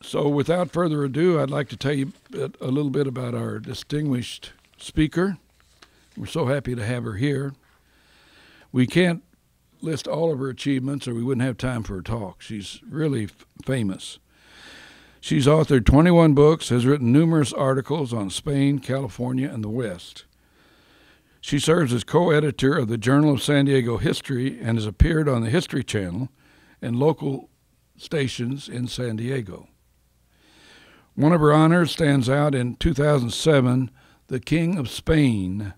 So without further ado, I'd like to tell you a little bit about our distinguished speaker. We're so happy to have her here. We can't list all of her achievements or we wouldn't have time for her talk. She's really famous. She's authored 21 books, has written numerous articles on Spain, California, and the West. She serves as co-editor of the Journal of San Diego History and has appeared on the History Channel and local stations in San Diego. One of her honors stands out. In 2007, the King of Spain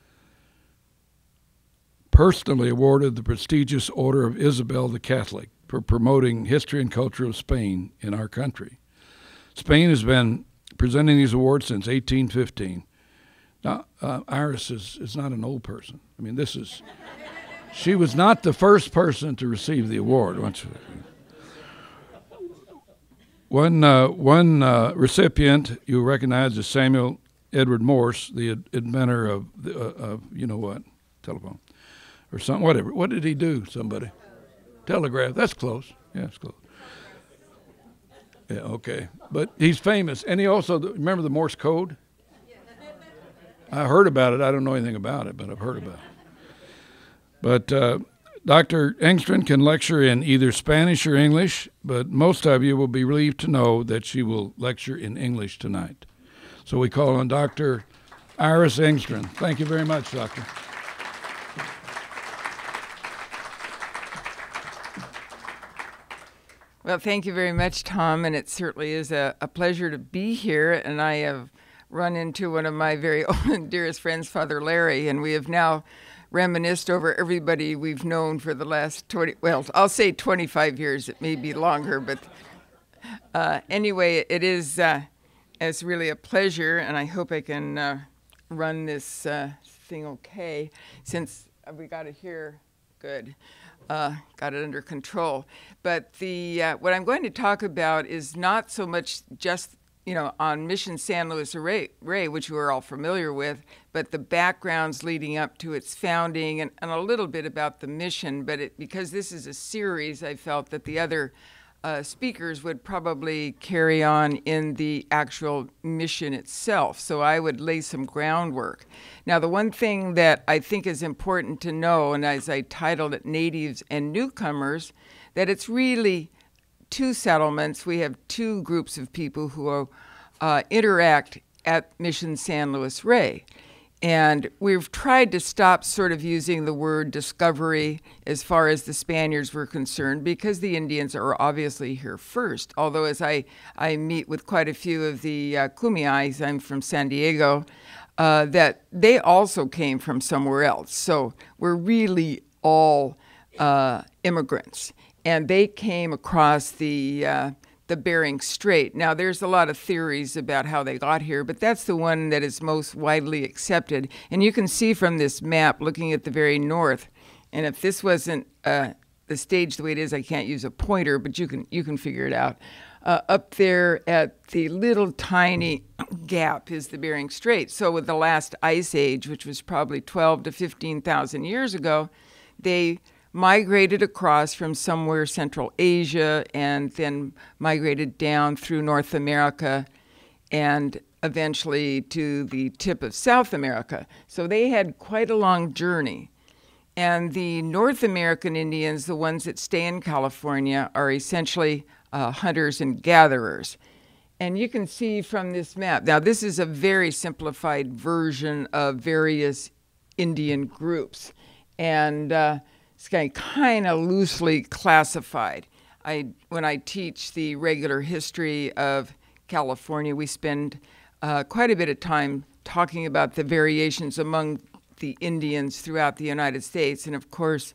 personally awarded the prestigious Order of Isabel the Catholic for promoting history and culture of Spain in our country. Spain has been presenting these awards since 1815. Now, Iris is not an old person. I mean, she was not the first person to receive the award. One recipient you recognize is Samuel Edward Morse, the inventor of you know what, telephone, or something, whatever. What did he do, somebody? Telegraph. That's close. Yeah, it's close. Yeah, okay. But he's famous. And he also, remember the Morse code? I heard about it. I don't know anything about it, but I've heard about it. But Dr. Engstrand can lecture in either Spanish or English, but most of you will be relieved to know that she will lecture in English tonight. So we call on Dr. Iris Engstrand. Thank you very much, Doctor. Well, thank you very much, Tom, and it certainly is a pleasure to be here, and I have run into one of my very old and dearest friends, Father Larry, and we have now reminisced over everybody we've known for the last 20, well, I'll say 25 years. It may be longer, but anyway, it's really a pleasure, and I hope I can run this thing okay, since we got it here good. Got it under control. But what I'm going to talk about is not so much just on Mission San Luis Rey, which we're all familiar with, but the backgrounds leading up to its founding and a little bit about the mission. But because this is a series, I felt that the other speakers would probably carry on in the actual mission itself. So I would lay some groundwork. Now, the one thing that I think is important to know, and as I titled it, Natives and Newcomers, that it's really two settlements. We have two groups of people who interact at Mission San Luis Rey. And we've tried to stop sort of using the word discovery as far as the Spaniards were concerned, because the Indians are obviously here first. Although as I meet with quite a few of the Kumeyays, I'm from San Diego, that they also came from somewhere else. So we're really all immigrants. And they came across the Bering Strait. Now, there's a lot of theories about how they got here, but that's the one that is most widely accepted. And you can see from this map, looking at the very north, and if this wasn't the stage the way it is, I can't use a pointer, but you can figure it out. Up there at the little tiny gap is the Bering Strait. So with the last ice age, which was probably 12 to 15,000 years ago, they migrated across from somewhere Central Asia and then migrated down through North America and eventually to the tip of South America. So they had quite a long journey. And the North American Indians, the ones that stay in California, are essentially hunters and gatherers. And you can see from this map, now this is a very simplified version of various Indian groups. And it's kind of loosely classified. When I teach the regular history of California, we spend quite a bit of time talking about the variations among the Indians throughout the United States, and of course,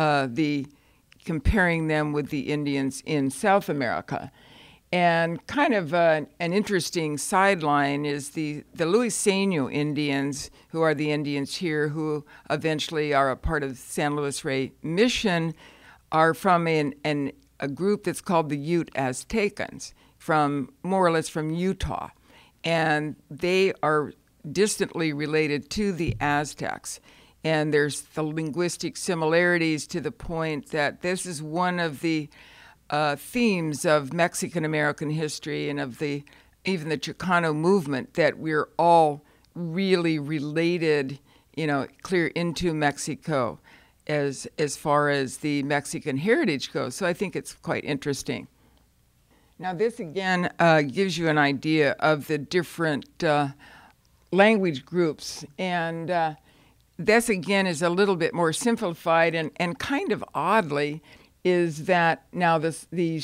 comparing them with the Indians in South America. And kind of an interesting sideline is the Luiseno Indians, who are the Indians here, who eventually are a part of San Luis Rey Mission, are from a group that's called the Ute Aztecans, from more or less from Utah. And they are distantly related to the Aztecs. And there's the linguistic similarities to the point that this is one of the themes of Mexican American history and of even the Chicano movement, that we're all really related, clear into Mexico as far as the Mexican heritage goes. So I think it's quite interesting. Now this again gives you an idea of the different language groups, and this again is a little bit more simplified, and kind of oddly is that now the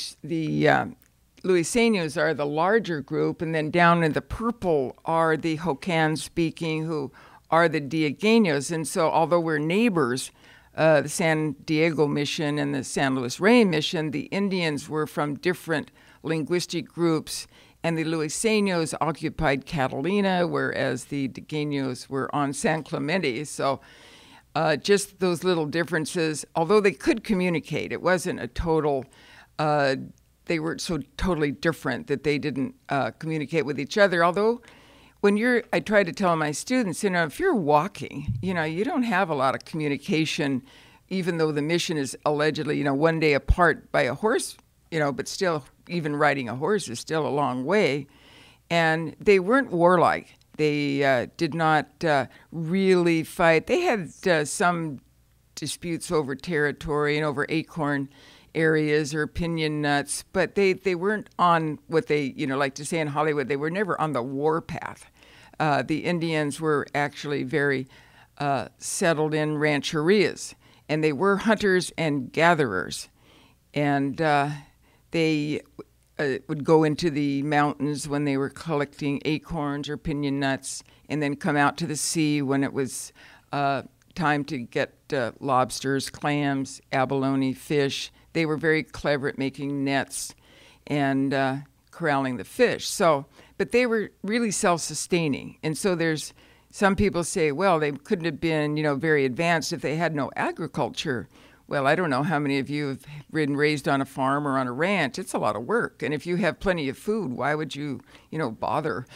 Luiseños are the larger group, and then down in the purple are the Hokan speaking, who are the Diegueños. And so although we're neighbors, the San Diego mission and the San Luis Rey mission, the Indians were from different linguistic groups, and the Luiseños occupied Catalina, whereas the Diegueños were on San Clemente. So just those little differences, although they could communicate, it wasn't a total, they were so totally different that they didn't communicate with each other. Although I try to tell my students, if you're walking, you don't have a lot of communication, even though the mission is allegedly, one day apart by a horse, but still, even riding a horse is still a long way. And they weren't warlike. They did not really fight. They had some disputes over territory and over acorn areas or pinyon nuts, but they weren't on what they, like to say in Hollywood, they were never on the war path. The Indians were actually very settled in rancherias, and they were hunters and gatherers. And they would go into the mountains when they were collecting acorns or pinyon nuts, and then come out to the sea when it was time to get lobsters, clams, abalone, fish. They were very clever at making nets and corralling the fish. But they were really self-sustaining. And so some people say, well, they couldn't have been, very advanced if they had no agriculture. Well, I don't know how many of you have been raised on a farm or on a ranch. It's a lot of work. And if you have plenty of food, why would you, bother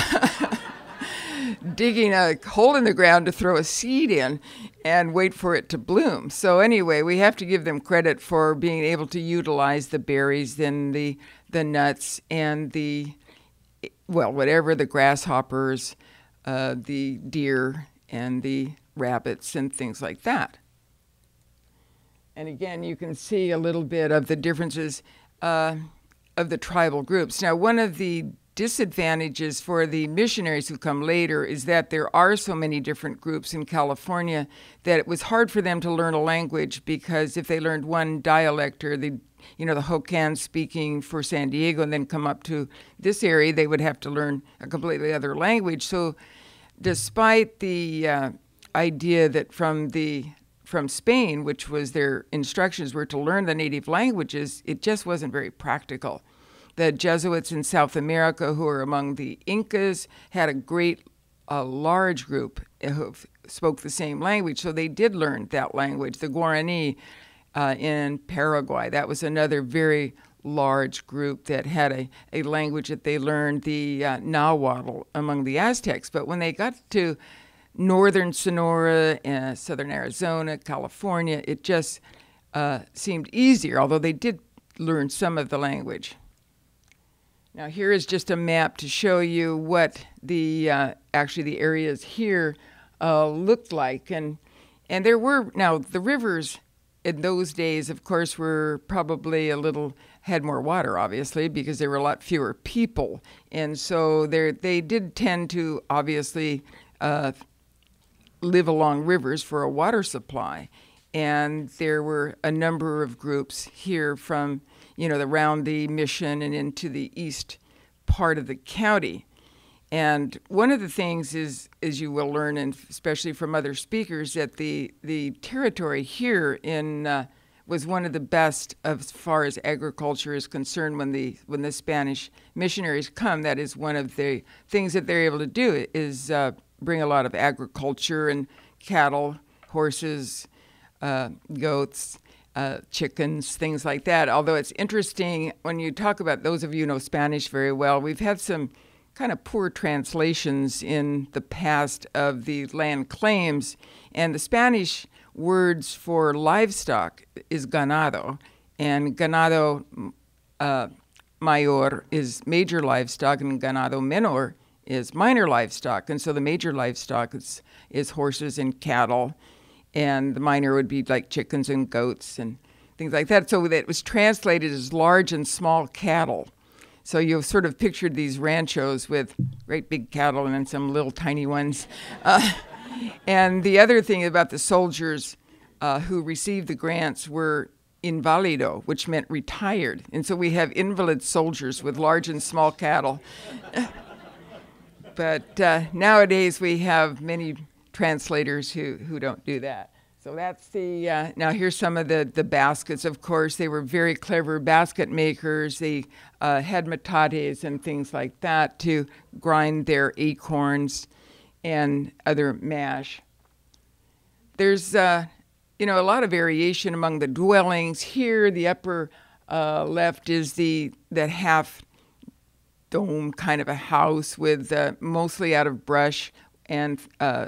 digging a hole in the ground to throw a seed in and wait for it to bloom? So anyway, we have to give them credit for being able to utilize the berries and the nuts and whatever, the grasshoppers, the deer and the rabbits and things like that. And again, you can see a little bit of the differences of the tribal groups. Now, one of the disadvantages for the missionaries who come later is that there are so many different groups in California that it was hard for them to learn a language, because if they learned one dialect or the Hokan speaking for San Diego and then come up to this area, they would have to learn a completely other language. So despite the idea that from Spain, which was their instructions were to learn the native languages, it just wasn't very practical. The Jesuits in South America, who were among the Incas, had a large group who spoke the same language, so they did learn that language. The Guarani in Paraguay, that was another very large group that had a language that they learned, the Nahuatl among the Aztecs. But when they got to northern Sonora, southern Arizona, California, it just seemed easier, although they did learn some of the language. Now here is just a map to show you what the areas here looked like. And there were, now the rivers in those days, of course, were probably had more water, obviously, because there were a lot fewer people. And so they did tend to obviously live along rivers for a water supply. And there were a number of groups here from, around the mission and into the east part of the county. And one of the things is, as you will learn, and especially from other speakers, that the territory here was one of the best as far as agriculture is concerned when the Spanish missionaries come. That is one of the things that they're able to do, is bring a lot of agriculture and cattle, horses, goats, chickens, things like that. Although it's interesting, when you talk about, those of you who know Spanish very well, we've had some kind of poor translations in the past of the land claims, and the Spanish words for livestock is ganado, And ganado mayor is major livestock, and ganado menor is minor livestock. And so the major livestock is horses and cattle, and the minor would be like chickens and goats and things like that. So it was translated as large and small cattle. So you've sort of pictured these ranchos with great big cattle and then some little tiny ones. And the other thing about the soldiers who received the grants were invalido, which meant retired. And so we have invalid soldiers with large and small cattle. But nowadays we have many translators who don't do that. So that's the, now here's some of the baskets. Of course, they were very clever basket makers. They had metates and things like that to grind their acorns and other mash. There's, a lot of variation among the dwellings. Here, the upper left is that half dome kind of a house with mostly out of brush and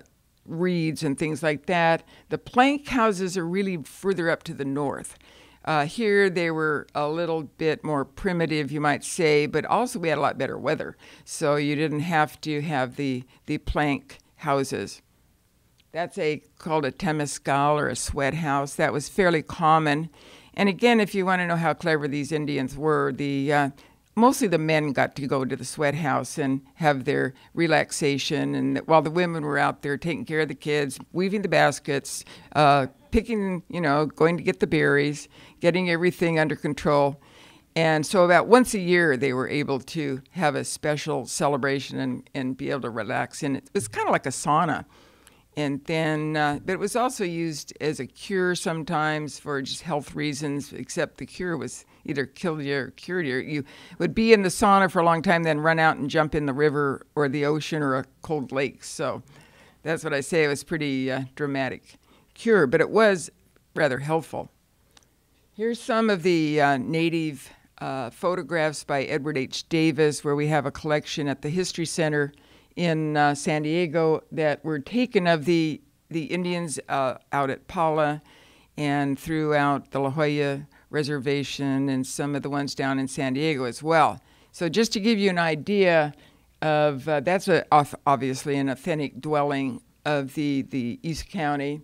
reeds and things like that. The plank houses are really further up to the north. Here they were a little bit more primitive, you might say, but also we had a lot better weather. So you didn't have to have the plank houses. That's called a temescal or a sweat house. That was fairly common. And again, if you want to know how clever these Indians were, mostly the men got to go to the sweat house and have their relaxation, and while the women were out there taking care of the kids, weaving the baskets, picking, going to get the berries, getting everything under control. And so about once a year, they were able to have a special celebration and be able to relax in it. It was kind of like a sauna. And then, but it was also used as a cure sometimes for just health reasons, except the cure was either killed you or cured you. You would be in the sauna for a long time, then run out and jump in the river or the ocean or a cold lake. So that's what I say. It was pretty dramatic cure, but it was rather helpful. Here's some of the native photographs by Edward H. Davis, where we have a collection at the History Center in San Diego that were taken of the Indians out at Pala and throughout the La Jolla Reservation and some of the ones down in San Diego as well. So just to give you an idea of, that's obviously an authentic dwelling of the East County,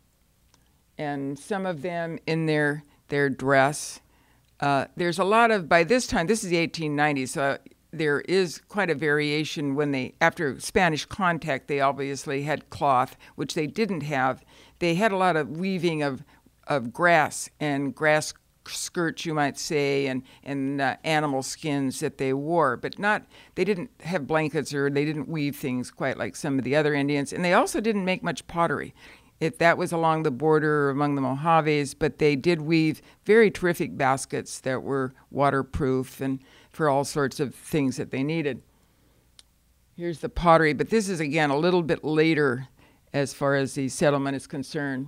and some of them in their dress. There's a lot of, by this time, this is the 1890s, so there is quite a variation when after Spanish contact, they obviously had cloth, which they didn't have. They had a lot of weaving of grass and grass skirts, you might say, and animal skins that they wore, but they didn't have blankets or they didn't weave things quite like some of the other Indians. And they also didn't make much pottery. That was along the border among the Mojaves, but they did weave very terrific baskets that were waterproof and for all sorts of things that they needed. Here's the pottery, but this is, again, a little bit later as far as the settlement is concerned.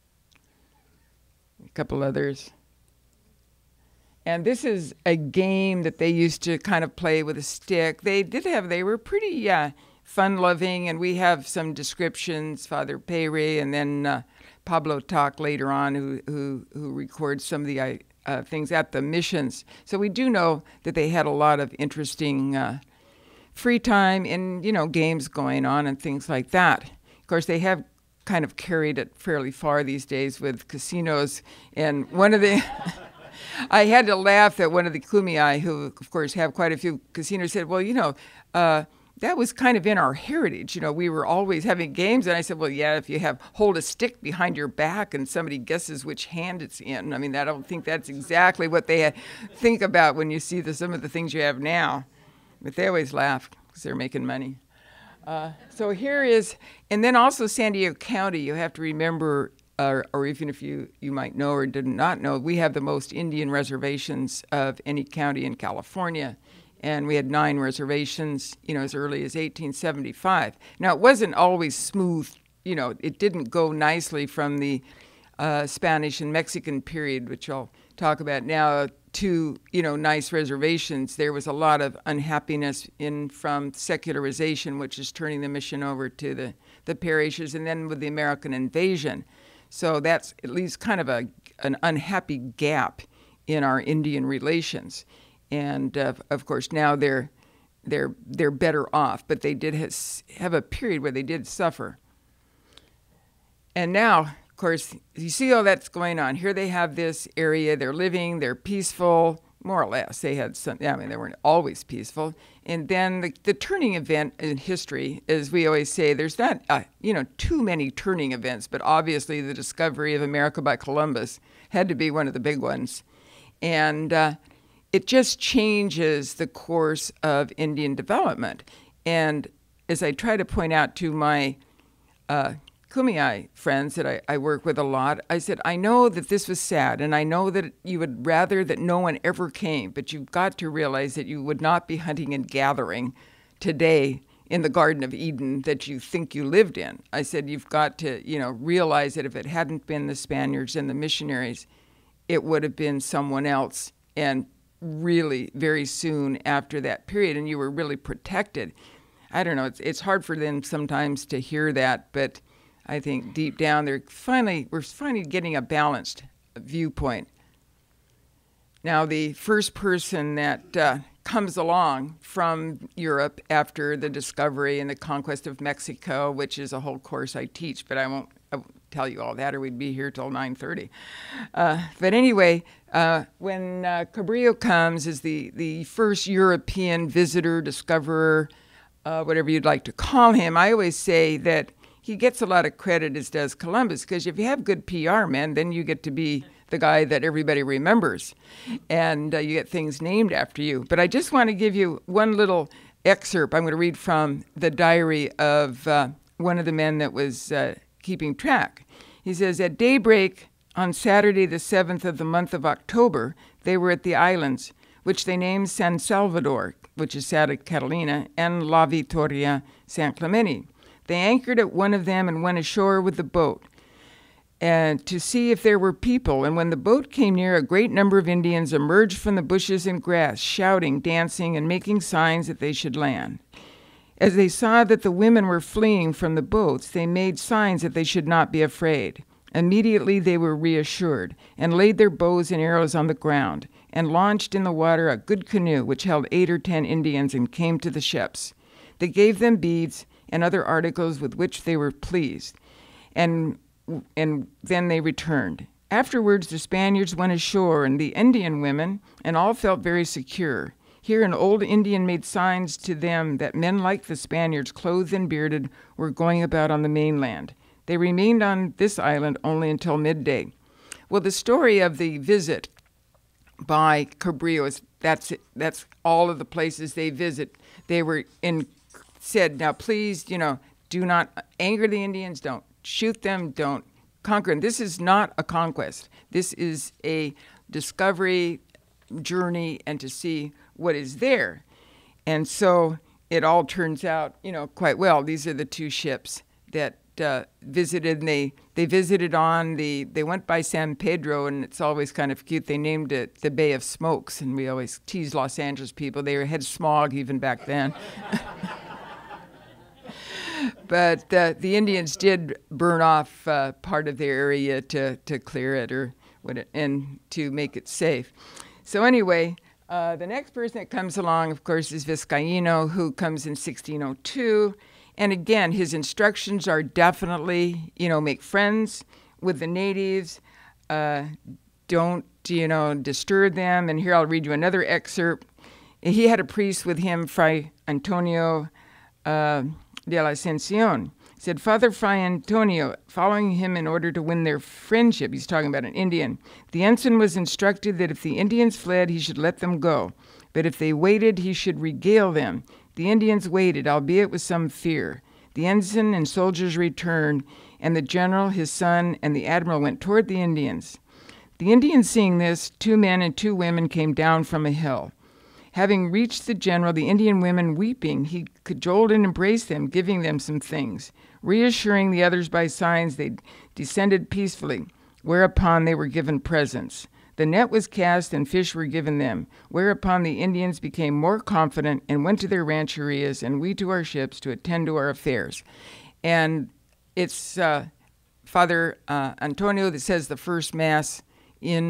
A couple others. And this is a game that they used to kind of play with a stick. They were pretty fun-loving, and we have some descriptions, Father Pere and then Pablo Toc later on, who records some of the things at the missions. So we do know that they had a lot of interesting free time and, games going on and things like that. Of course, they have kind of carried it fairly far these days with casinos. And one of the... I had to laugh that one of the Kumeyaay, who, of course, have quite a few casinos, said, well, that was kind of in our heritage. We were always having games. And I said, well, yeah, if you hold a stick behind your back and somebody guesses which hand it's in. I mean, I don't think that's exactly what they think about when you see some of the things you have now. But they always laugh because they're making money. So here is, and then also San Diego County, you have to remember, or even if you might know or did not know, we have the most Indian reservations of any county in California. And we had 9 reservations, as early as 1875. Now, it wasn't always smooth, it didn't go nicely from the Spanish and Mexican period, which I'll talk about now, to, nice reservations. There was a lot of unhappiness from secularization, which is turning the mission over to the parishes, and then with the American invasion. So that's at least kind of an unhappy gap in our Indian relations. And of course, now they're better off, but they did have a period where they did suffer. And now, of course, you see all that's going on. Here they have this area, they're living, they're peaceful, more or less. They had some, I mean, they weren't always peaceful. And then the turning event in history, as we always say, there's not, too many turning events, but obviously the discovery of America by Columbus had to be one of the big ones. And it just changes the course of Indian development. And as I try to point out to my Kumeyaay friends that I work with a lot, I said, I know that this was sad, and I know that you would rather that no one ever came, but you've got to realize that you would not be hunting and gathering today in the Garden of Eden that you think you lived in. I said, you've got to, realize that if it hadn't been the Spaniards and the missionaries, it would have been someone else, and really very soon after that period, and you were really protected. I don't know, it's hard for them sometimes to hear that, but I think deep down we're finally getting a balanced viewpoint. Now, the first person that comes along from Europe after the discovery and the conquest of Mexico, which is a whole course I teach, but I won't tell you all that or we'd be here till 9:30. But anyway, when Cabrillo comes as the first European visitor, discoverer, whatever you'd like to call him, I always say that he gets a lot of credit, as does Columbus, because if you have good PR, man, then you get to be the guy that everybody remembers, and you get things named after you. But I just want to give you one little excerpt. I'm going to read from the diary of one of the men that was keeping track. He says, at daybreak on Saturday the 7th of the month of October, they were at the islands, which they named San Salvador, which is Santa Catalina, and La Victoria, San Clemente. They anchored at one of them and went ashore with the boat and to see if there were people. And when the boat came near, a great number of Indians emerged from the bushes and grass, shouting, dancing, and making signs that they should land. As they saw that the women were fleeing from the boats, they made signs that they should not be afraid. Immediately they were reassured and laid their bows and arrows on the ground and launched in the water a good canoe which held 8 or 10 Indians and came to the ships. They gave them beads and other articles with which they were pleased, and then they returned. Afterwards, the Spaniards went ashore, and the Indian women, and all felt very secure. Here an old Indian made signs to them that men like the Spaniards, clothed and bearded, were going about on the mainland. They remained on this island only until midday. Well, the story of the visit by Cabrillo is that's all of the places they visit. They were said, now please, do not anger the Indians, don't shoot them, don't conquer them. This is not a conquest. This is a discovery journey and to see what is there. And so it all turns out, quite well. These are the two ships that visited, and they went by San Pedro, and it's always kind of cute. They named it the Bay of Smokes, and we always tease Los Angeles people. They had smog even back then. But the Indians did burn off part of their area to clear it and to make it safe. So anyway, the next person that comes along, of course, is Vizcaíno, who comes in 1602. And again, his instructions are definitely, make friends with the natives, don't, disturb them. And here I'll read you another excerpt. He had a priest with him, Fray Antonio de la Ascensión. He said, Father Fray Antonio, following him in order to win their friendship, he's talking about an Indian, the ensign was instructed that if the Indians fled, he should let them go. But if they waited, he should regale them. The Indians waited, albeit with some fear. The ensign and soldiers returned, and the general, his son, and the admiral went toward the Indians. The Indians, seeing this, 2 men and 2 women came down from a hill. Having reached the general, the Indian women weeping, he cajoled and embraced them, giving them some things. Reassuring the others by signs, they descended peacefully, whereupon they were given presents. The net was cast and fish were given them, whereupon the Indians became more confident and went to their rancherias and we to our ships to attend to our affairs. And it's Father Antonio that says the first Mass in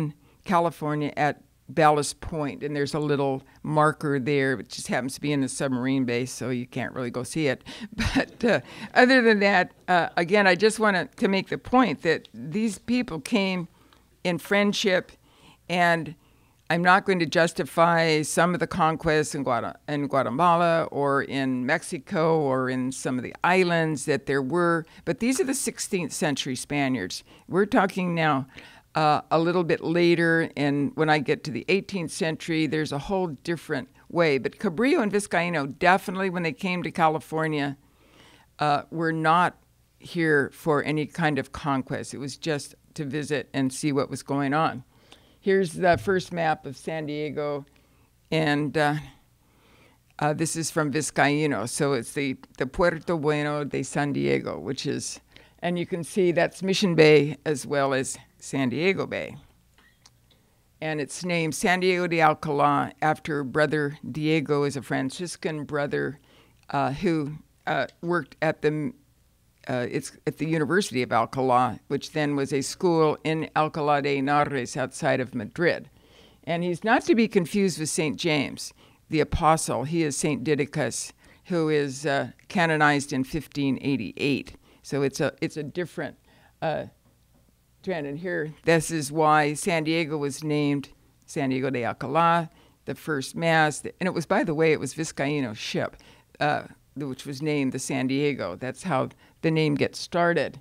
California at Ballast Point, and there's a little marker there. It just happens to be in a submarine base, so you can't really go see it. But other than that, again, I just want to make the point that these people came in friendship, and I'm not going to justify some of the conquests in Guatemala or in Mexico or in some of the islands that there were, but these are the 16th century Spaniards. We're talking now a little bit later, and when I get to the 18th century, there's a whole different way. But Cabrillo and Vizcaíno definitely, when they came to California, were not here for any kind of conquest. It was just to visit and see what was going on. Here's the first map of San Diego, and this is from Vizcaíno. So it's the Puerto Bueno de San Diego, which is, and you can see that's Mission Bay as well as San Diego Bay. And it's named San Diego de Alcalá after Brother Diego, is a Franciscan brother who worked at the University of Alcalá, which then was a school in Alcalá de Henares outside of Madrid. And he's not to be confused with St. James, the apostle. He is St. Didacus, who is canonized in 1588. So it's a different trend. And here, this is why San Diego was named San Diego de Alcalá, the first mass. And it was, by the way, it was Vizcaíno's ship, which was named the San Diego. That's how the name gets started.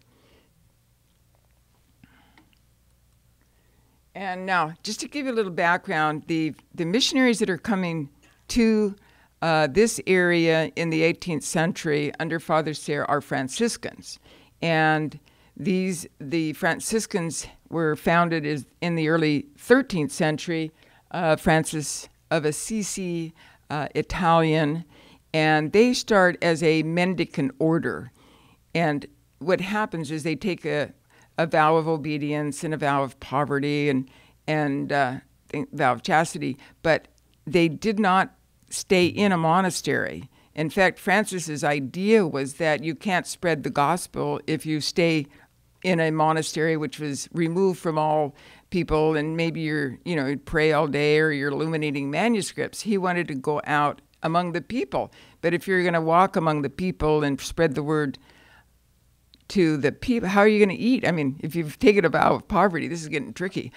And now, just to give you a little background, the missionaries that are coming to this area in the 18th century under Father Serra are Franciscans. And the Franciscans were founded in the early 13th century, Francis of Assisi, Italian, and they start as a mendicant order. And what happens is they take a vow of obedience and a vow of poverty and a vow of chastity, but they did not stay in a monastery. In fact, Francis's idea was that you can't spread the gospel if you stay in a monastery which was removed from all people, and maybe you'd pray all day or you're illuminating manuscripts. He wanted to go out among the people. But if you're going to walk among the people and spread the word to the people, how are you going to eat? I mean, if you've taken a vow of poverty, this is getting tricky.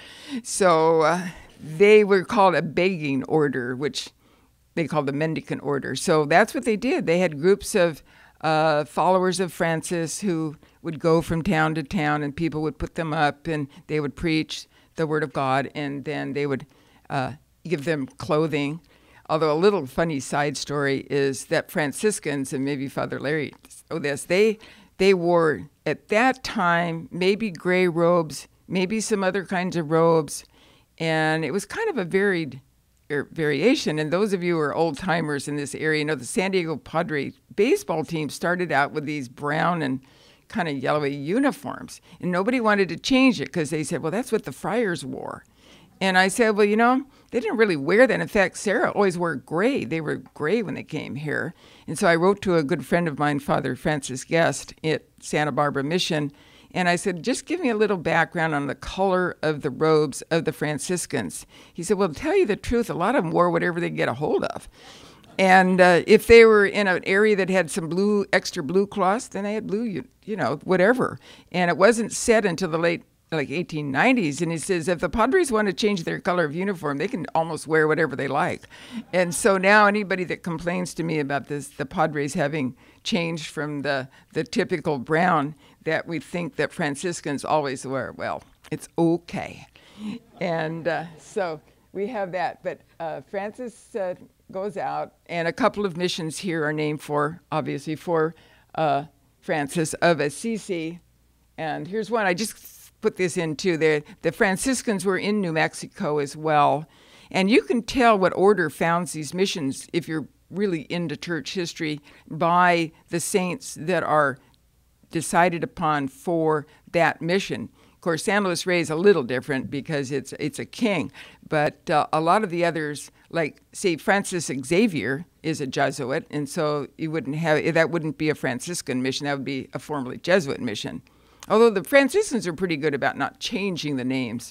So they were called a begging order, which they called the mendicant order. So that's what they did. They had groups of followers of Francis who would go from town to town, and people would put them up, and they would preach the word of God, and then they would give them clothing. Although a little funny side story is that Franciscans, and maybe Father Larry know this, they wore at that time maybe gray robes, maybe some other kinds of robes, and it was kind of a varied variation. And those of you who are old timers in this area know the San Diego Padre baseball team started out with these brown and kind of yellowy uniforms, and nobody wanted to change it because they said, well, that's what the friars wore. And I said, well, they didn't really wear that. In fact, Sarah always wore gray. They were gray when they came here. And so I wrote to a good friend of mine, Father Francis Guest at Santa Barbara Mission, and I said, just give me a little background on the color of the robes of the Franciscans. He said, well, to tell you the truth, a lot of them wore whatever they could get a hold of. And if they were in an area that had some extra blue cloths, then they had blue, whatever. And it wasn't said until the late 1890s, and he says if the Padres want to change their color of uniform, they can almost wear whatever they like. And so now anybody that complains to me about this, the Padres having changed from the typical brown that we think that Franciscans always wear, well, it's okay. And so we have that. But Francis goes out, and a couple of missions here are named obviously for Francis of Assisi. And here's one. I just put this in too. The Franciscans were in New Mexico as well. And you can tell what order founds these missions, if you're really into church history, by the saints that are decided upon for that mission. Of course, San Luis Rey is a little different because it's a king. But a lot of the others, like, say, Francis Xavier is a Jesuit, and so that wouldn't be a Franciscan mission. That would be a formerly Jesuit mission. Although the Franciscans are pretty good about not changing the names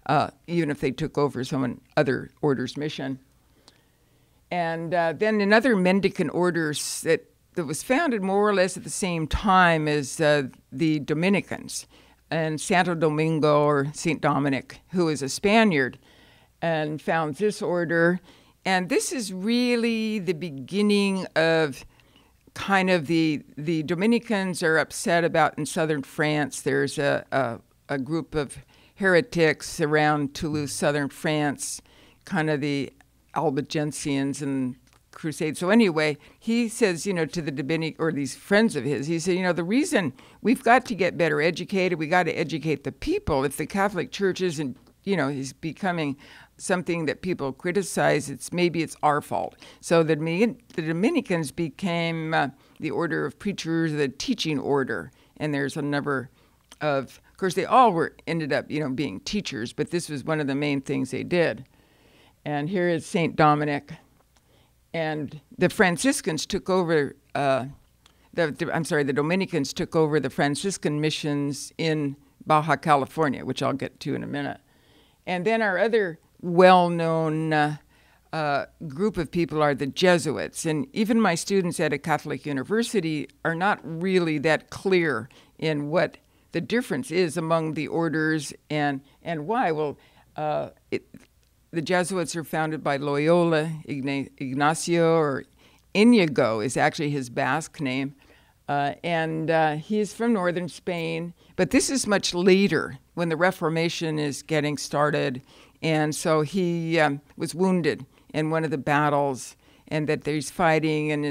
even if they took over someone other order's mission. And then another mendicant order that was founded more or less at the same time as the Dominicans, and Santo Domingo, or Saint Dominic, who is a Spaniard, and found this order. And this is really the beginning of kind of the Dominicans are upset about in southern France. There's a group of heretics around Toulouse, southern France, kind of the Albigensians and Crusade. So anyway, he says, to the Dominic, or these friends of his, he said, the reason we've got to get better educated, we got to educate the people. If the Catholic Church isn't, is becoming something that people criticize, maybe it's our fault. So the Dominicans became the order of preachers, the teaching order, and there's a number of course, they all ended up, being teachers, but this was one of the main things they did. And here is Saint Dominic. And the Franciscans took over, the Dominicans took over the Franciscan missions in Baja California, which I'll get to in a minute. And then our other well-known group of people are the Jesuits. And even my students at a Catholic university are not really that clear in what the difference is among the orders and why. Well, the Jesuits are founded by Loyola, Ignacio, or Inigo is actually his Basque name. And he's from northern Spain. But this is much later when the Reformation is getting started. And so he was wounded in one of the battles, and that he's fighting, and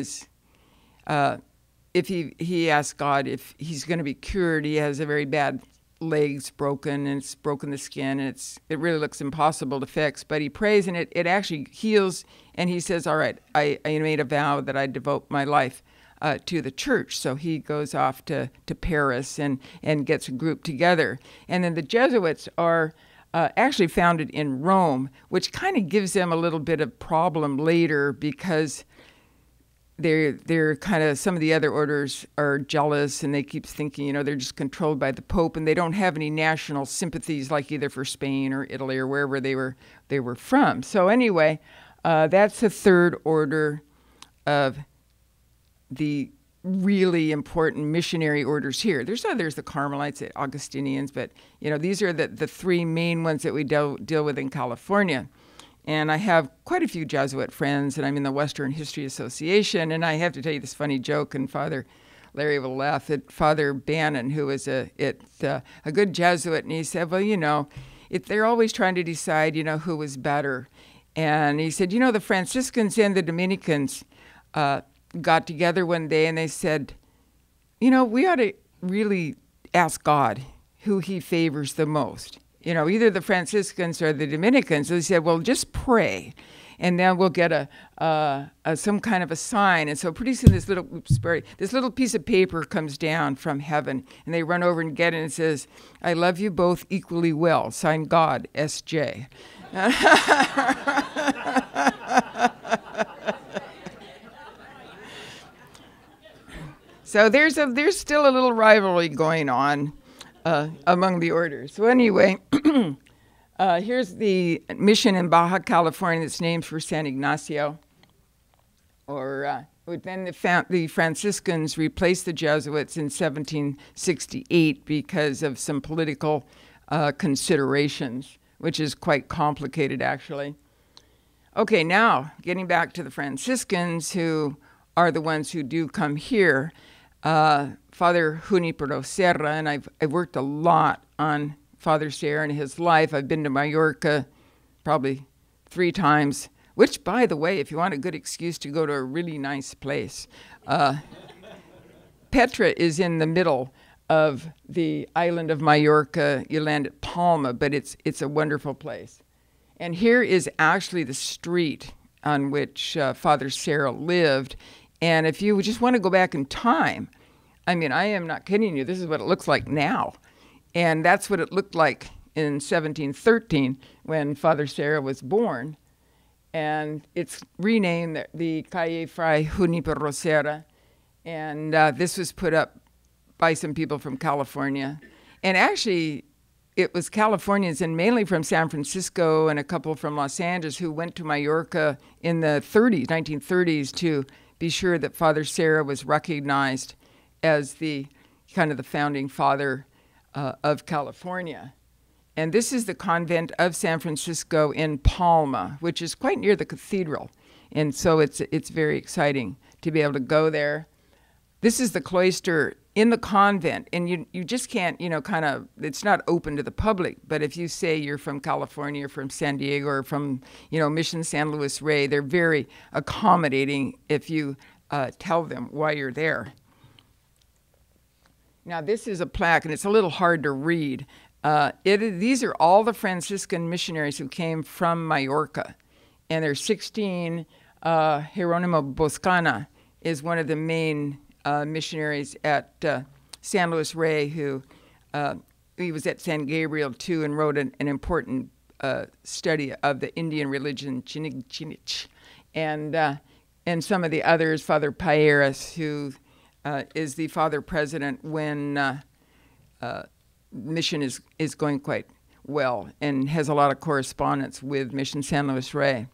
if he asked God if he's going to be cured. He has a very bad legs broken, and it's broken the skin, and it really looks impossible to fix. But he prays, and it actually heals, and he says, all right, I made a vow that I'd devote my life to the church. So he goes off to Paris and gets a group together. And then the Jesuits are actually founded in Rome, which kind of gives them a little bit of problem later, because they're kind of, some of the other orders are jealous, and they keep thinking, they're just controlled by the Pope, and they don't have any national sympathies like either for Spain or Italy or wherever they were from. So anyway, that's the third order of the really important missionary orders here. There's others, the Carmelites, the Augustinians, but these are the three main ones that we deal with in California. And I have quite a few Jesuit friends, and I'm in the Western History Association. And I have to tell you this funny joke, and Father Larry will laugh at Father Bannon, who is a good Jesuit, and he said, well, they're always trying to decide, who was better. And he said, the Franciscans and the Dominicans got together one day, and they said, we ought to really ask God who he favors the most. Either the Franciscans or the Dominicans. So they said, well, just pray, and then we'll get some kind of a sign. And so pretty soon this little piece of paper comes down from heaven, and they run over and get it, and it says, I love you both equally well. Signed God, S.J. So there's still a little rivalry going on among the orders. So anyway, here's the mission in Baja California that's named for San Ignacio. Then the Franciscans replaced the Jesuits in 1768 because of some political considerations, which is quite complicated, actually. Okay, now getting back to the Franciscans, who are the ones who do come here. Father Junipero Serra, and I've worked a lot on Father Serra and his life. I've been to Mallorca probably 3 times, which, by the way, if you want a good excuse to go to a really nice place, Petra is in the middle of the island of Mallorca. You land at Palma, but it's a wonderful place. And here is actually the street on which Father Serra lived. And if you just want to go back in time, I am not kidding you, this is what it looks like now. And that's what it looked like in 1713 when Father Serra was born. And it's renamed the Calle Fray Junipero Serra. And this was put up by some people from California. And actually, it was Californians, and mainly from San Francisco and a couple from Los Angeles, who went to Mallorca in the 1930s, to be sure that Father Serra was recognized as the kind of the founding father of California. And this is the convent of San Francisco in Palma, which is quite near the cathedral. And so it's very exciting to be able to go there. This is the cloister in the convent, and you just can't, it's not open to the public, but if you say you're from California, or from San Diego, or from, Mission San Luis Rey, they're very accommodating if you tell them why you're there. Now, this is a plaque, and it's a little hard to read. These are all the Franciscan missionaries who came from Mallorca, and there's 16. Jeronimo Boscana is one of the main missionaries at San Luis Rey, who he was at San Gabriel too, and wrote an important study of the Indian religion, Chinich, and some of the others, Father Payeras, who is the father president when mission is going quite well, and has a lot of correspondence with Mission San Luis Rey.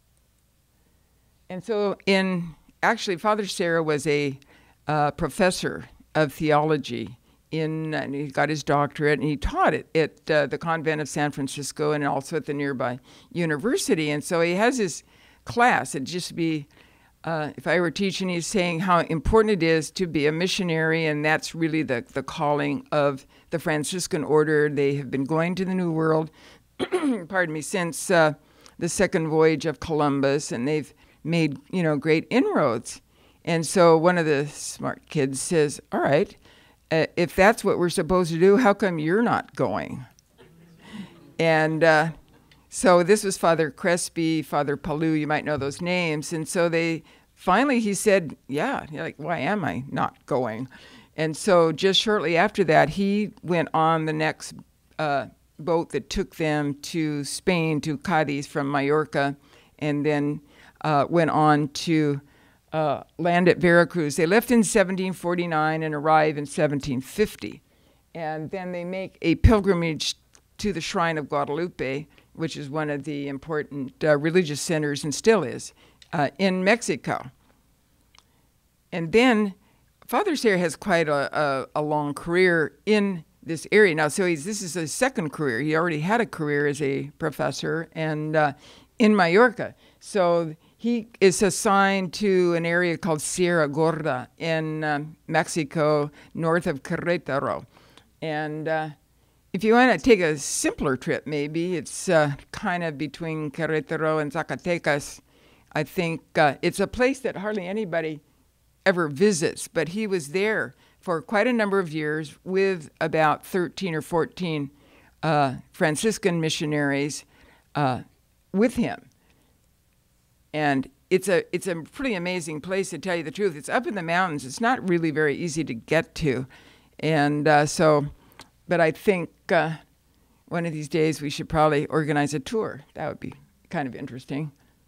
And so actually, Father Serra was a professor of theology and he got his doctorate, and he taught it at the convent of San Francisco and also at the nearby university. And so he has his class. It'd just be, if I were teaching, he's saying how important it is to be a missionary, and that's really the calling of the Franciscan order. They have been going to the New World, pardon me, since the second voyage of Columbus, and they've made, great inroads. And so one of the smart kids says, all right, if that's what we're supposed to do, how come you're not going? And so this was Father Crespi, Father Palou, you might know those names. And so he said, yeah, why am I not going? And so just shortly after that, he went on the next boat that took them to Spain, to Cadiz from Mallorca, and then went on to land at Veracruz. They left in 1749 and arrived in 1750. And then they make a pilgrimage to the Shrine of Guadalupe, which is one of the important religious centers, and still is, in Mexico. And then Father Serra has quite a long career in this area. Now, so this is his second career. He already had a career as a professor and in Mallorca. So he is assigned to an area called Sierra Gorda in Mexico, north of Querétaro. And if you want to take a simpler trip, maybe, it's kind of between Querétaro and Zacatecas. I think it's a place that hardly anybody ever visits, but he was there for quite a number of years with about 13 or 14 Franciscan missionaries with him. And it's a pretty amazing place, to tell you the truth. It's up in the mountains. It's not really very easy to get to. And but I think one of these days we should probably organize a tour. That would be kind of interesting.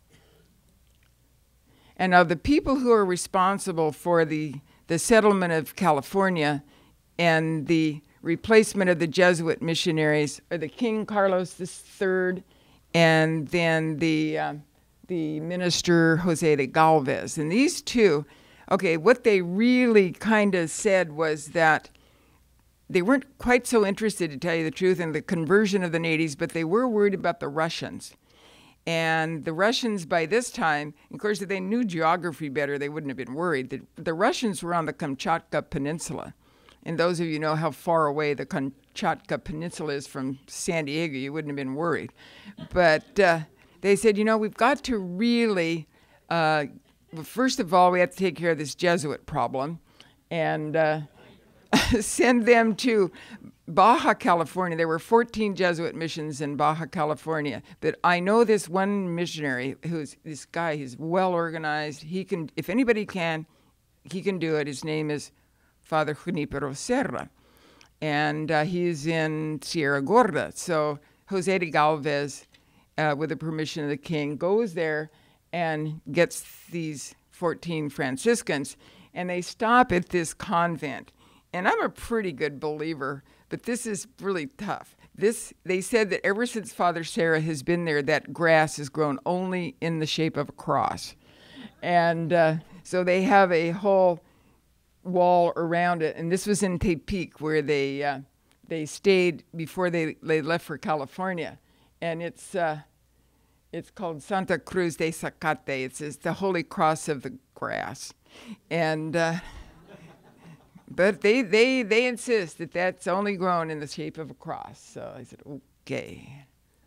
And now the people who are responsible for the settlement of California and the replacement of the Jesuit missionaries are the King Carlos III and then the minister Jose de Galvez. And these two, what they really kind of said was that they weren't quite so interested, to tell you the truth, in the conversion of the natives, but they were worried about the Russians. And the Russians by this time, of course, if they knew geography better, they wouldn't have been worried. The Russians were on the Kamchatka Peninsula. And those of you know how far away the Kamchatka Peninsula is from San Diego, you wouldn't have been worried. But they said, we've got to really, first of all, we have to take care of this Jesuit problem and send them to Baja California. There were 14 Jesuit missions in Baja California. But I know this one missionary who's this guy, he's well organized. He can, if anybody can, he can do it. His name is Father Junipero Serra. And he's in Sierra Gorda. So Jose de Galvez, with the permission of the king, goes there and gets these 14 Franciscans. And they stop at this convent. And I'm a pretty good believer but this is really tough. They said that ever since Father Serra has been there, that grass has grown only in the shape of a cross. And so they have a whole wall around it. And this was in Tepic, where they stayed before they left for California. And it's called Santa Cruz de Zacate. It's the Holy Cross of the Grass. And but they insist that that's only grown in the shape of a cross. So I said, okay.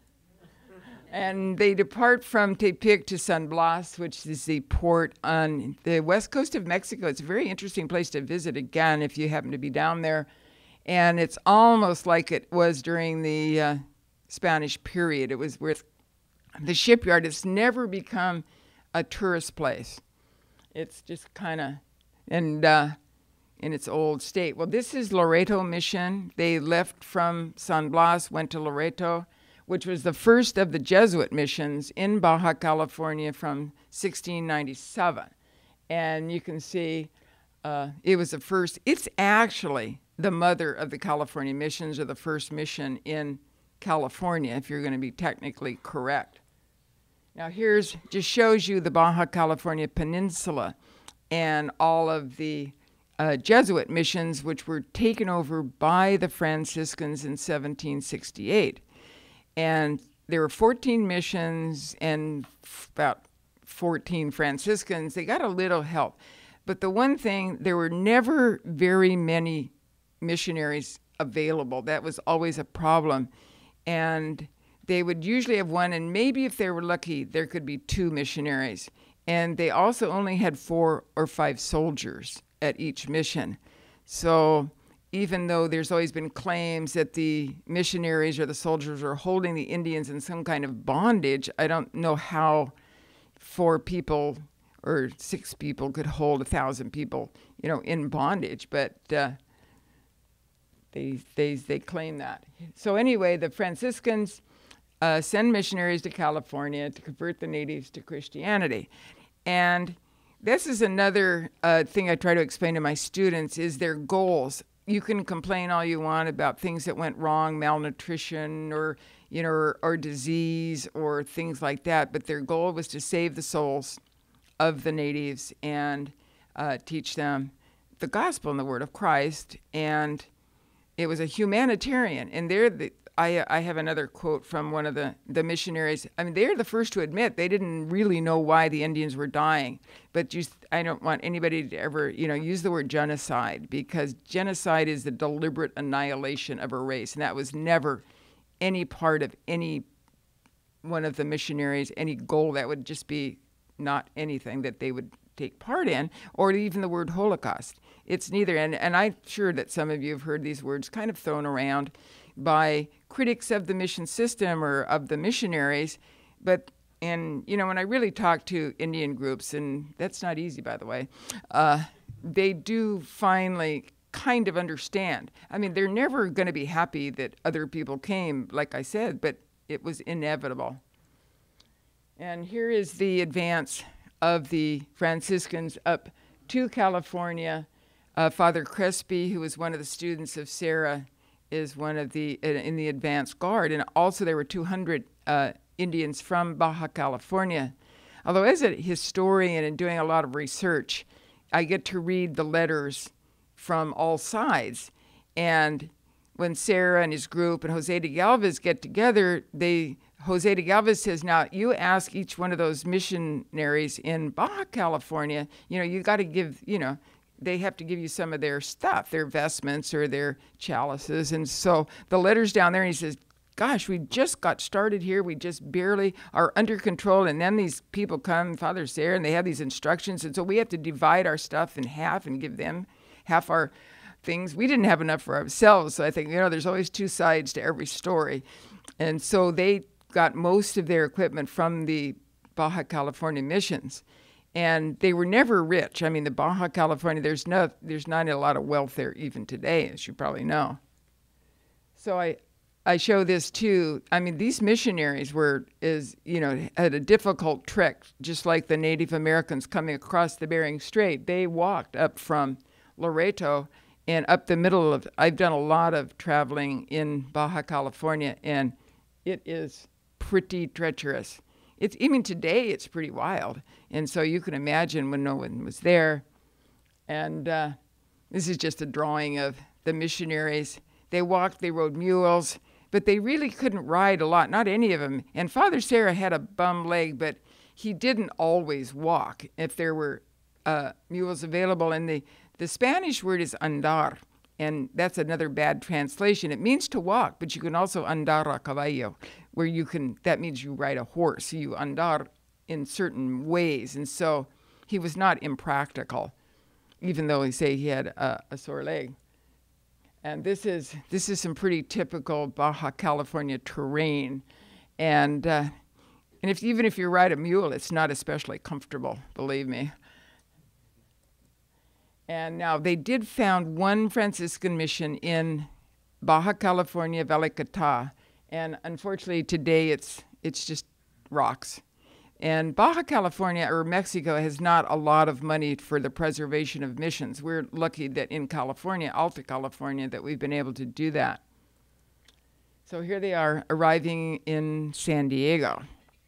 And they depart from Tepic to San Blas, which is the port on the west coast of Mexico. It's a very interesting place to visit again if you happen to be down there. And it's almost like it was during the Spanish period. It was where the shipyard has never become a tourist place. It's just kind of in its old state. Well, this is Loreto Mission. They left from San Blas, went to Loreto, which was the first of the Jesuit missions in Baja California from 1697. And you can see it was the first. It's actually the mother of the California missions, or the first mission in California, if you're going to be technically correct. Now just shows you the Baja California Peninsula and all of the Jesuit missions, which were taken over by the Franciscans in 1768. And there were 14 missions and about 14 Franciscans. They got a little help. But the one thing, there were never very many missionaries available. That was always a problem. And they would usually have one, and maybe if they were lucky, there could be 2 missionaries. And they also only had 4 or 5 soldiers at each mission. So even though there's always been claims that the missionaries or the soldiers are holding the Indians in some kind of bondage, I don't know how 4 people or 6 people could hold 1,000 people, in bondage. But they claim that. So anyway, the Franciscans send missionaries to California to convert the natives to Christianity. And this is another thing I try to explain to my students, is their goals. You can complain all you want about things that went wrong, malnutrition or disease or things like that, but their goal was to save the souls of the natives and teach them the gospel and the word of Christ. And it was a humanitarian. And I have another quote from one of the missionaries. I mean, they're the first to admit they didn't really know why the Indians were dying. But I don't want anybody to ever, use the word genocide, because genocide is the deliberate annihilation of a race. And that was never any part of any one of the missionaries, any goal. That would just be not anything that they would take part in, or even the word Holocaust. It's neither. And I'm sure that some of you have heard these words kind of thrown around by critics of the mission system or of the missionaries. But, when I really talk to Indian groups, and that's not easy, by the way, they do finally kind of understand. I mean, they're never going to be happy that other people came, like I said, but it was inevitable. And here is the advance of the Franciscans up to California. Father Crespi, who was one of the students of Serra, is one of in the advance guard. And also there were 200 Indians from Baja California. Although as a historian and doing a lot of research, I get to read the letters from all sides. And when Serra and his group and Jose de Galvez get together, Jose de Galvez says, now you ask each one of those missionaries in Baja California, you got to give, they have to give you some of their stuff, their vestments or their chalices. And so the letter's down there, and he says, gosh, we just got started here. We just barely are under control. And then these people come, Father Serra, and they have these instructions. And so we have to divide our stuff in half and give them half our things. We didn't have enough for ourselves. So I think, there's always 2 sides to every story. And so they got most of their equipment from the Baja California missions. And they were never rich. I mean, the Baja California, there's not a lot of wealth there even today, as you probably know. So I show this too. I mean, these missionaries had a difficult trek, just like the Native Americans coming across the Bering Strait. They walked up from Loreto, and up the middle of, I've done a lot of traveling in Baja California, and it is pretty treacherous. It's, even today, it's pretty wild. And so you can imagine when no one was there. And this is just a drawing of the missionaries. They walked, they rode mules, but they really couldn't ride a lot, not any of them. And Father Serra had a bum leg, but he didn't always walk if there were mules available. And the Spanish word is andar, and that's another bad translation. It means to walk, but you can also andar a caballo, where you can, that means you ride a horse. So you andar in certain ways. And so he was not impractical, even though he say he had a sore leg. And this is some pretty typical Baja California terrain. And even if you ride a mule, it's not especially comfortable, believe me. And now they did found one Franciscan mission in Baja California, Velicata. And unfortunately today it's just rocks. And Baja California, or Mexico, has not a lot of money for the preservation of missions. We're lucky that in California, Alta California, that we've been able to do that. So here they are arriving in San Diego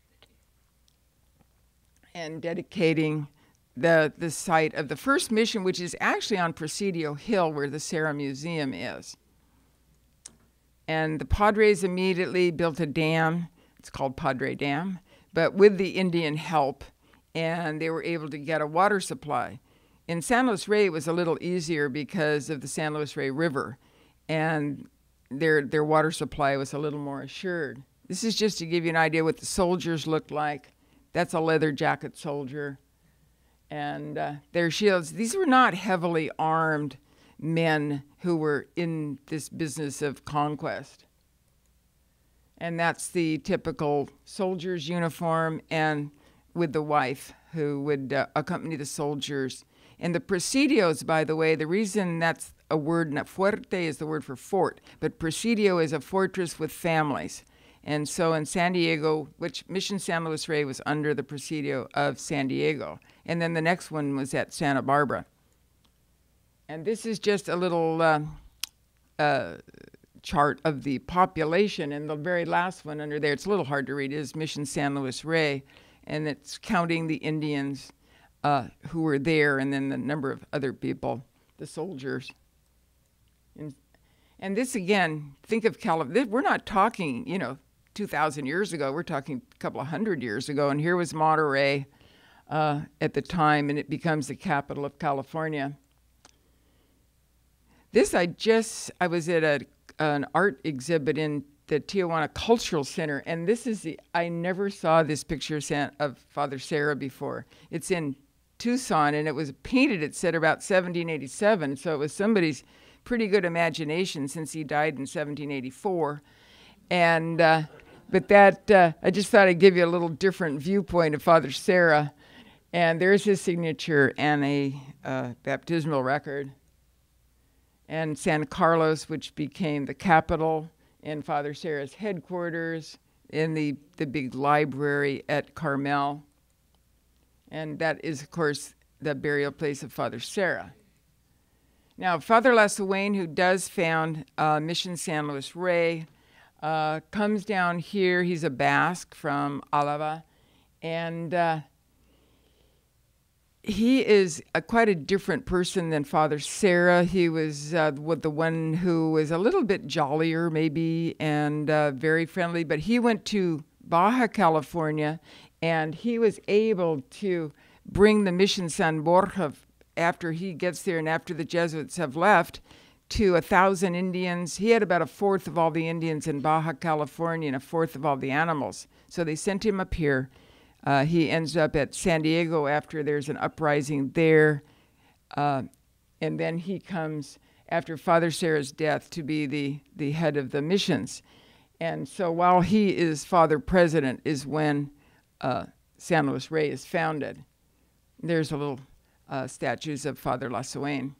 and dedicating the site of the first mission, which is actually on Presidio Hill, where the Serra Museum is. And the Padres immediately built a dam. It's called Padre Dam, but with the Indian help, and they were able to get a water supply. In San Luis Rey, it was a little easier because of the San Luis Rey River, and their water supply was a little more assured. This is just to give you an idea what the soldiers looked like. That's a leather jacket soldier. And their shields. These were not heavily armed men who were in this business of conquest. And that's the typical soldier's uniform, and with the wife who would accompany the soldiers. And the presidios, by the way, the reason that's a word, fuerte is the word for fort, but presidio is a fortress with families. And so in San Diego, which Mission San Luis Rey was under the presidio of San Diego. And then the next one was at Santa Barbara. And this is just a little chart of the population. And the very last one under there, it's a little hard to read, is Mission San Luis Rey. And it's counting the Indians who were there, and then the number of other people, the soldiers. And this, again, think of California. We're not talking, 2,000 years ago. We're talking a couple of hundred years ago. And here was Monterey at the time, and it becomes the capital of California. This, I was at an art exhibit in the Tijuana Cultural Center, and this is I never saw this picture of Father Serra before. It's in Tucson, and it was painted, it said, about 1787, so it was somebody's pretty good imagination since he died in 1784. And but that I just thought I'd give you a little different viewpoint of Father Serra. And there's his signature and a baptismal record. And San Carlos, which became the capital, and Father Serra's headquarters, in the big library at Carmel. And that is, of course, the burial place of Father Serra. Now, Father Lassuane, who does found Mission San Luis Rey, comes down here. He's a Basque from Álava, and he is quite a different person than Father Serra. He was the one who was a little bit jollier, maybe, and very friendly, but he went to Baja California, and he was able to bring the Mission San Borja, after he gets there and after the Jesuits have left, to 1,000 Indians. He had about a fourth of all the Indians in Baja California and a fourth of all the animals. So they sent him up here. He ends up at San Diego after there's an uprising there. And then he comes, after Father Serra's death, to be the head of the missions. And so while he is Father President is when San Luis Rey is founded. There's a little statues of Father Lassuane.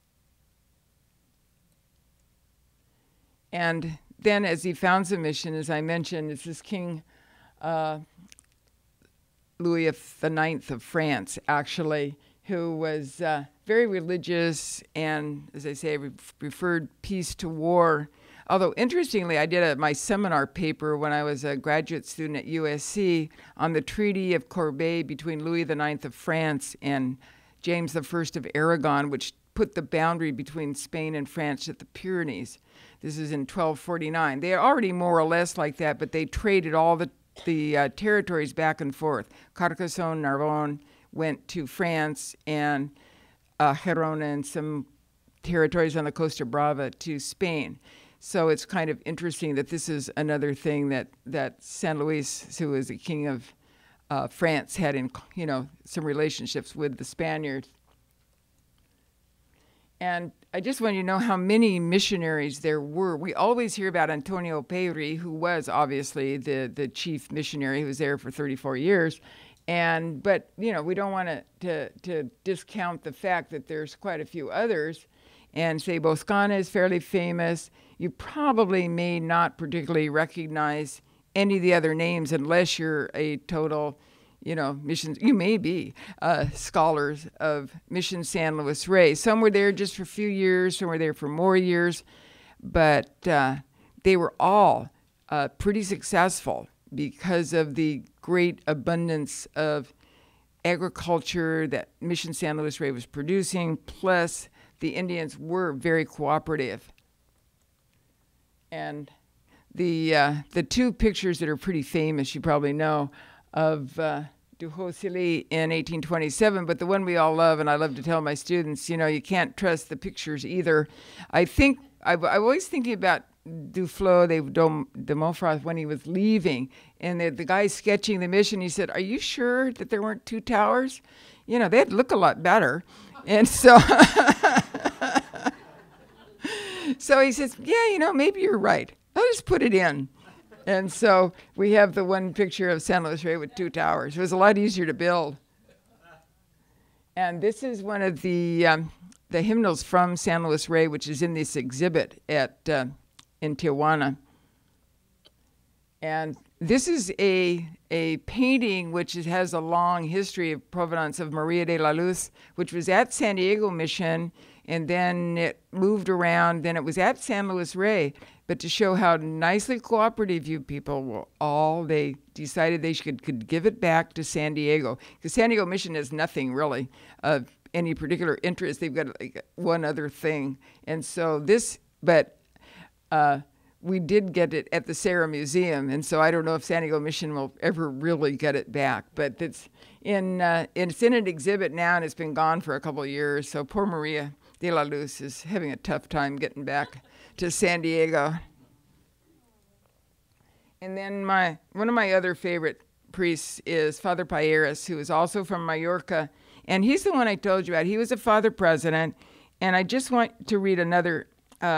And then as he founds the mission, as I mentioned, this is King Louis IX of France, actually, who was very religious and, as I say, preferred peace to war. Although, interestingly, I did my seminar paper when I was a graduate student at USC on the Treaty of Corbeil between Louis IX of France and James I of Aragon, which put the boundary between Spain and France at the Pyrenees. This is in 1249. They are already more or less like that, but they traded all the territories back and forth. Carcassonne, Narbonne went to France, and Gerona and some territories on the Costa Brava to Spain. So it's kind of interesting that this is another thing that San Luis, who was the king of France, had in some relationships with the Spaniards. And I just want you to know how many missionaries there were. We always hear about Antonio Peyri, who was obviously the chief missionary who was there for 34 years. But we don't want to discount the fact that there's quite a few others. And say Boscana is fairly famous. You probably may not particularly recognize any of the other names unless you're a total, missions. You may be scholars of Mission San Luis Rey. Some were there just for a few years, some were there for more years, but they were all pretty successful because of the great abundance of agriculture that Mission San Luis Rey was producing, plus the Indians were very cooperative. And the two pictures that are pretty famous, you probably know, of Duhosili in 1827, but the one we all love, and I love to tell my students, you can't trust the pictures either. I think, I'm always thinking about Duflo de Montfort when he was leaving, and the guy sketching the mission, he said, "Are you sure that there weren't two towers? They'd look a lot better." And so, so he says, "Yeah, maybe you're right. I'll just put it in." And so we have the one picture of San Luis Rey with two towers. It was a lot easier to build. And this is one of the hymnals from San Luis Rey, which is in this exhibit in Tijuana. And this is a painting which has a long history of provenance of Maria de la Luz, which was at San Diego Mission, and then it moved around. Then it was at San Luis Rey. But to show how nicely cooperative you people were all, they decided they could give it back to San Diego. Because San Diego Mission has nothing really of any particular interest. They've got like one other thing. And so we did get it at the Serra Museum. And so I don't know if San Diego Mission will ever really get it back. But it's in an exhibit now, and it's been gone for a couple of years. So poor Maria de la Luz is having a tough time getting back to San Diego. And then one of my other favorite priests is Father Payeras, who is also from Mallorca. And he's the one I told you about. He was a father president. And I just want to read another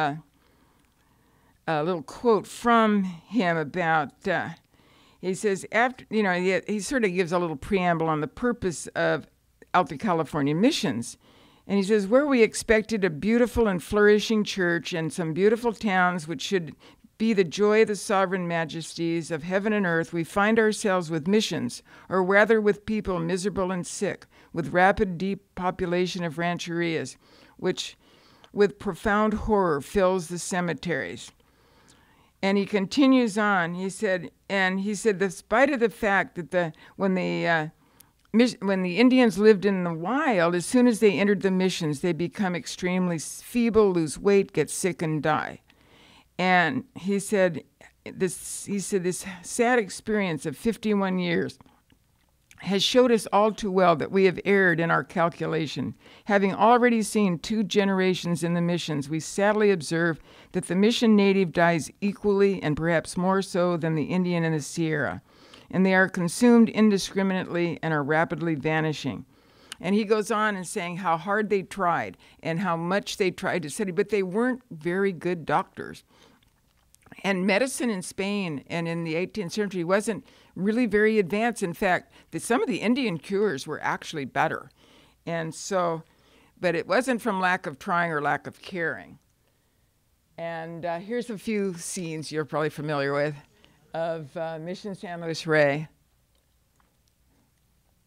little quote from him about, he says, he sort of gives a little preamble on the purpose of Alta California missions. And he says, where we expected a beautiful and flourishing church and some beautiful towns which should be the joy of the sovereign majesties of heaven and earth, we find ourselves with missions, or rather with people miserable and sick, with rapid depopulation of rancherias, which with profound horror fills the cemeteries. And he continues on, he said, despite of the fact that when the Indians lived in the wild, as soon as they entered the missions, they become extremely feeble, lose weight, get sick, and die. And he said this sad experience of 51 years has showed us all too well that we have erred in our calculation. Having already seen 2 generations in the missions, we sadly observe that the mission native dies equally and perhaps more so than the Indian in the Sierra. And they are consumed indiscriminately and are rapidly vanishing. And he goes on and saying how hard they tried and how much they tried to study, but they weren't very good doctors. And medicine in Spain and in the 18th century wasn't really very advanced. In fact, some of the Indian cures were actually better. And so, but it wasn't from lack of trying or lack of caring. And here's a few scenes you're probably familiar with of Mission San Luis Rey.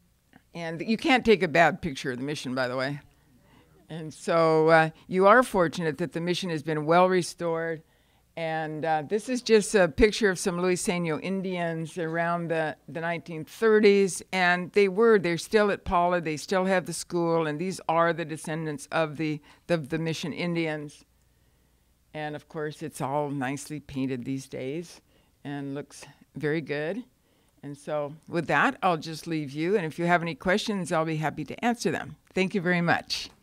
And you can't take a bad picture of the mission, by the way. And so you are fortunate that the mission has been well restored. And this is just a picture of some Luiseño Indians around the 1930s. And they're still at Paula. They still have the school. And these are the descendants of the mission Indians. And of course, it's all nicely painted these days and looks very good. And so with that, I'll just leave you. And if you have any questions, I'll be happy to answer them. Thank you very much.